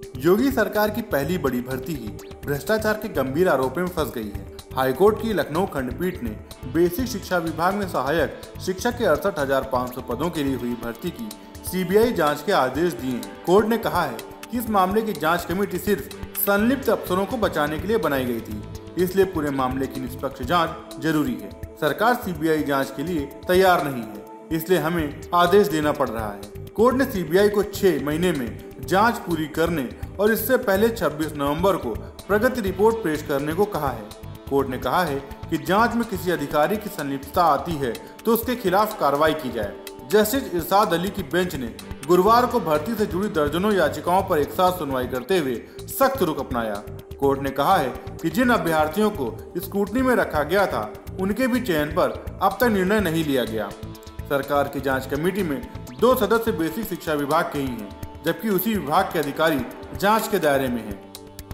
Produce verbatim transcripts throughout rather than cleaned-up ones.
योगी सरकार की पहली बड़ी भर्ती ही भ्रष्टाचार के गंभीर आरोपों में फंस गई है। हाईकोर्ट की लखनऊ खंडपीठ ने बेसिक शिक्षा विभाग में सहायक शिक्षक के अड़सठ हजार पाँच सौ पदों के लिए हुई भर्ती की सीबीआई जांच के आदेश दिए हैं। कोर्ट ने कहा है कि इस मामले की जांच कमेटी सिर्फ संलिप्त अफसरों को बचाने के लिए बनाई गई थी, इसलिए पूरे मामले की निष्पक्ष जांच जरूरी है। सरकार सीबीआई जांच के लिए तैयार नहीं है, इसलिए हमें आदेश देना पड़ रहा है। कोर्ट ने सीबीआई को छह महीने में जांच पूरी करने और इससे पहले छब्बीस नवंबर को प्रगति रिपोर्ट पेश करने को कहा है। कोर्ट ने कहा है कि जांच में किसी अधिकारी की संलिप्तता आती है तो उसके खिलाफ कार्रवाई की जाए। जस्टिस इरशाद अली की बेंच ने गुरुवार को भर्ती से जुड़ी दर्जनों याचिकाओं पर एक साथ सुनवाई करते हुए सख्त रुख अपनाया। कोर्ट ने कहा है कि जिन अभ्यर्थियों को स्क्रूटनी में रखा गया था उनके भी चयन पर अब तक निर्णय नहीं लिया गया। सरकार की जांच कमेटी में दो सदस्य बेसिक शिक्षा विभाग के ही हैं, जबकि उसी विभाग के अधिकारी जांच के दायरे में हैं।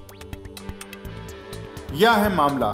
यह है मामला।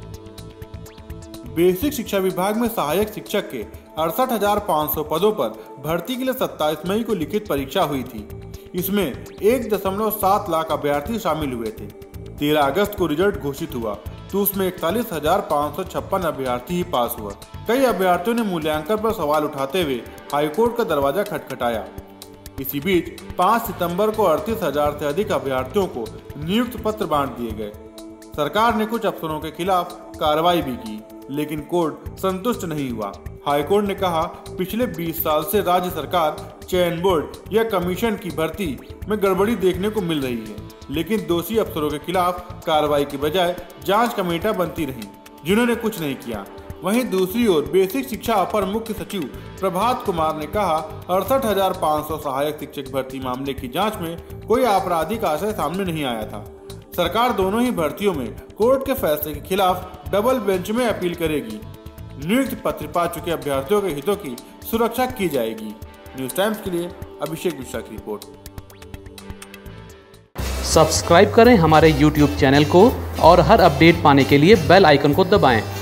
बेसिक शिक्षा विभाग में सहायक शिक्षक के अड़सठ हजार पाँच सौ पदों पर भर्ती के लिए सत्ताईस मई को लिखित परीक्षा हुई थी। इसमें एक दशमलव सात लाख अभ्यर्थी शामिल हुए थे। तेरह अगस्त को रिजल्ट घोषित हुआ तो उसमें इकतालीस हजार पाँच सौ छप्पन अभ्यर्थी ही पास हुआ। कई अभ्यर्थियों ने मूल्यांकन पर सवाल उठाते हुए हाईकोर्ट का दरवाजा खटखटाया। इसी बीच पाँच सितंबर को अड़तीस हजार से अधिक अभ्यर्थियों को नियुक्ति पत्र बांट दिए गए। सरकार ने कुछ अफसरों के खिलाफ कार्रवाई भी की, लेकिन कोर्ट संतुष्ट नहीं हुआ। हाईकोर्ट ने कहा, पिछले बीस साल से राज्य सरकार चयन बोर्ड या कमीशन की भर्ती में गड़बड़ी देखने को मिल रही है, लेकिन दोषी अफसरों के खिलाफ कार्रवाई की बजाय जांच कमेटियां बनती रहीं, जिन्होंने कुछ नहीं किया। वहीं दूसरी ओर बेसिक शिक्षा अपर मुख्य सचिव प्रभात कुमार ने कहा, अड़सठ हजार पाँच सौ सहायक शिक्षक भर्ती मामले की जांच में कोई आपराधिक आशय सामने नहीं आया था। सरकार दोनों ही भर्तियों में कोर्ट के फैसले के खिलाफ डबल बेंच में अपील करेगी। नियुक्ति पत्र पा चुके अभ्यर्थियों के हितों की सुरक्षा की जाएगी। न्यूज टाइम्स के लिए अभिषेक मिश्रा की रिपोर्ट। सब्सक्राइब करें हमारे यूट्यूब चैनल को और हर अपडेट पाने के लिए बेल आइकन को दबाएं।